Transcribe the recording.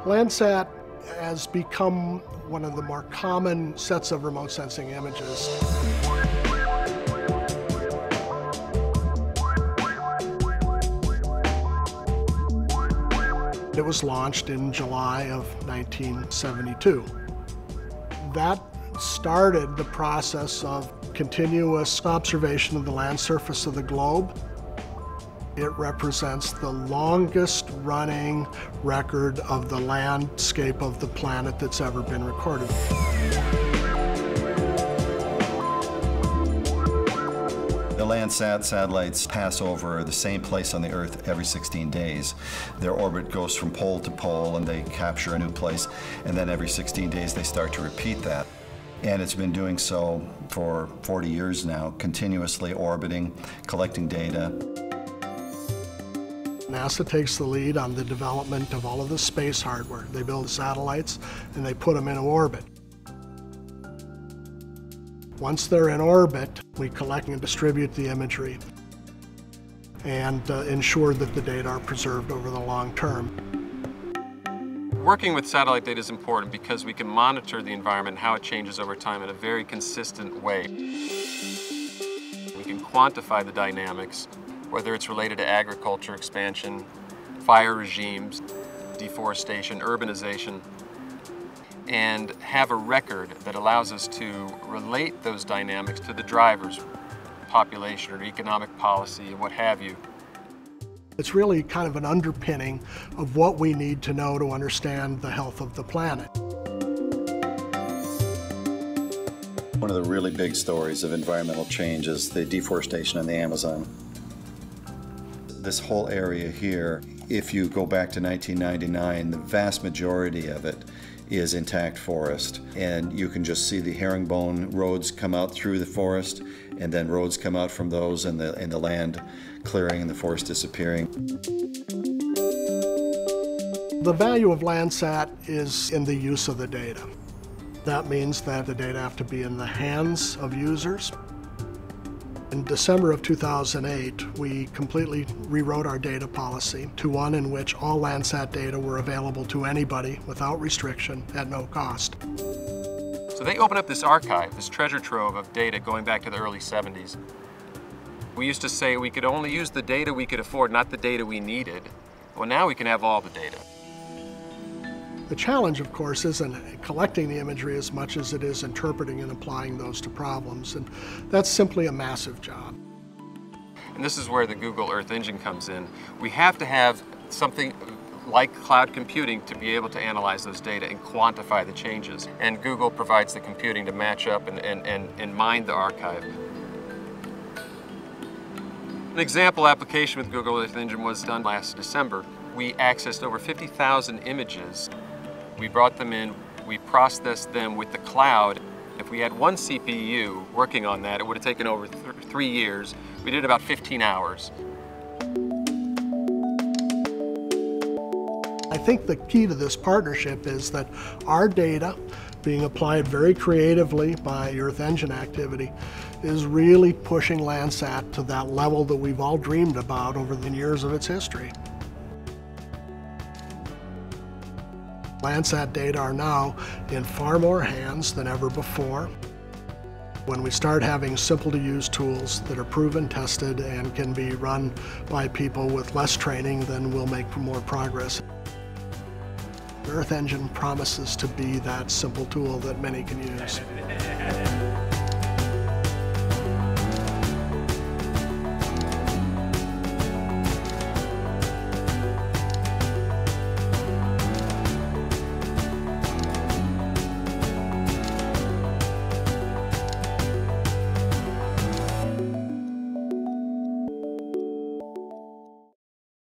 Landsat has become one of the more common sets of remote sensing images. It was launched in July of 1972. That started the process of continuous observation of the land surface of the globe. It represents the longest running record of the landscape of the planet that's ever been recorded. The Landsat satellites pass over the same place on the Earth every 16 days. Their orbit goes from pole to pole and they capture a new place, and then every 16 days they start to repeat that. And it's been doing so for 40 years now, continuously orbiting, collecting data. NASA takes the lead on the development of all of the space hardware. They build satellites and they put them in orbit. Once they're in orbit, we collect and distribute the imagery and ensure that the data are preserved over the long term. Working with satellite data is important because we can monitor the environment and how it changes over time in a very consistent way. We can quantify the dynamics, whether it's related to agriculture expansion, fire regimes, deforestation, urbanization, and have a record that allows us to relate those dynamics to the drivers, population or economic policy and what have you. It's really kind of an underpinning of what we need to know to understand the health of the planet. One of the really big stories of environmental change is the deforestation in the Amazon. This whole area here, if you go back to 1999, the vast majority of it is intact forest. And you can just see the herringbone roads come out through the forest, and then roads come out from those, and the land clearing and the forest disappearing. The value of Landsat is in the use of the data. That means that the data have to be in the hands of users. In December of 2008, we completely rewrote our data policy to one in which all Landsat data were available to anybody without restriction at no cost. So they opened up this archive, this treasure trove of data going back to the early 70s. We used to say we could only use the data we could afford, not the data we needed. Well, now we can have all the data. The challenge, of course, isn't collecting the imagery as much as it is interpreting and applying those to problems, and that's simply a massive job. And this is where the Google Earth Engine comes in. We have to have something like cloud computing to be able to analyze those data and quantify the changes. And Google provides the computing to match up and mine the archive. An example application with Google Earth Engine was done last December. We accessed over 50,000 images. We brought them in, we processed them with the cloud. If we had one CPU working on that, it would have taken over 3 years. We did about 15 hours. I think the key to this partnership is that our data, being applied very creatively by Earth Engine activity, is really pushing Landsat to that level that we've all dreamed about over the years of its history. Landsat data are now in far more hands than ever before. When we start having simple-to-use tools that are proven, tested, and can be run by people with less training, then we'll make more progress. Earth Engine promises to be that simple tool that many can use.